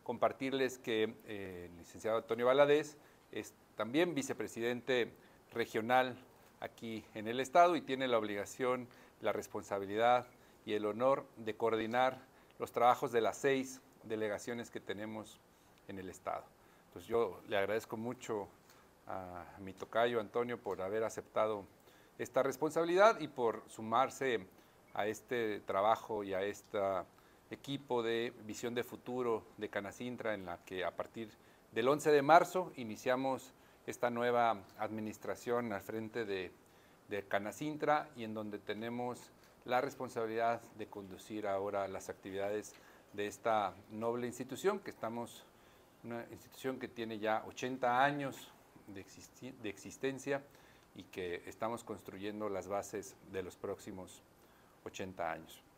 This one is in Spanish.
compartirles que el licenciado Antonio Valadez es también vicepresidente regional aquí en el Estado y tiene la obligación, la responsabilidad y el honor de coordinar los trabajos de las 6 delegaciones que tenemos en el Estado. Pues yo le agradezco mucho a mi tocayo Antonio por haber aceptado esta responsabilidad y por sumarse a este trabajo y a este equipo de visión de futuro de Canacintra, en la que a partir del 11 de marzo iniciamos esta nueva administración al frente de Canacintra y en donde tenemos la responsabilidad de conducir ahora las actividades de esta noble institución, una institución que tiene ya 80 años de existencia y que estamos construyendo las bases de los próximos 80 años.